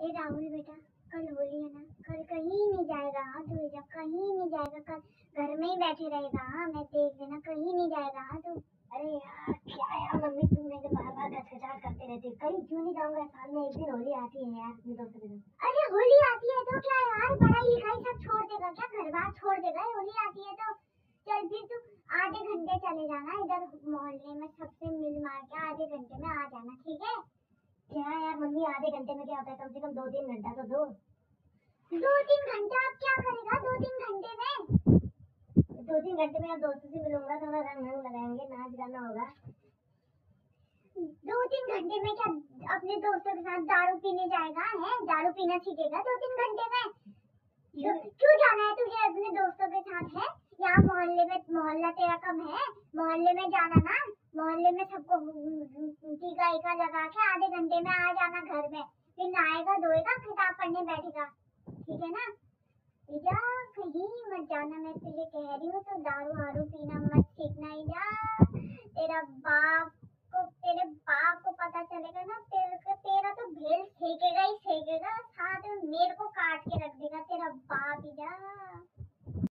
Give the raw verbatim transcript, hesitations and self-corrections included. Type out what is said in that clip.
अरे राहुल बेटा, कल होली है ना, कल कहीं नहीं जाएगा। हाँ तू जा, कहीं नहीं जाएगा। कल घर में ही बैठे रहेगा। हाँ मैं देख लेना, कहीं नहीं जाएगा। हाँ तू। अरे यार क्या यार मम्मी, तुम मेरे बार बार खचखचाहट करते रहते, कहीं क्यों नहीं जाऊंगा। साल में एक दिन होली आती है यार अपने दोस्तों के साथ। अरे होली आती है तो क्या यार, पढ़ाई लिखाई सब छोड़ देगा क्या? घर बार छोड़ देगा? होली आती है तो चल फिर तू आधे घंटे चले जाना इधर मोहल्ले में, सबसे मिल मार के आधे घंटे में आ जाना, ठीक है? क्या यार मम्मी, आधे घंटे में क्या होता है, कम से कम दो तीन घंटा तो दो। दो तीन घंटा आप क्या करेगा दो तीन घंटे में? दो तीन घंटे में आप दोस्तों से मिलूंगा, थोड़ा रंग रंग लगाएंगे, नाच गाना होगा। दो तीन घंटे में क्या अपने दोस्तों के साथ दारू पीने जाएगा? है दारू पीना सीखेगा दो तीन घंटे में? क्यों क्यों जाना है तुझे अपने दोस्तों के साथ? है यहाँ मोहल्ले में, मोहल्ला तेरा कम है? मोहल्ले में जाना ना, मोहल्ले में सबको टीका ईका लगा के आधे घंटे में आ जाना घर में, फिर नहाएगा धोएगा किताब पढ़ने बैठेगा, ठीक है ना? जा, कहीं मत जाना, मैं तुझे कह रही हूँ। तो दारू वारू पीना मत सीखना ही जा। तेरा बाप को, तेरे बाप को पता चलेगा ना, तेरे तेरा तो भेल फेंकेगा ही फेंकेगा, साथ में मेरे को काट के रख देगा तेरा